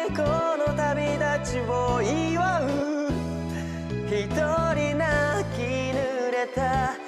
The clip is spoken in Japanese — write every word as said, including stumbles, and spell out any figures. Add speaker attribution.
Speaker 1: いこの旅立ちを祝う。一人泣き濡れた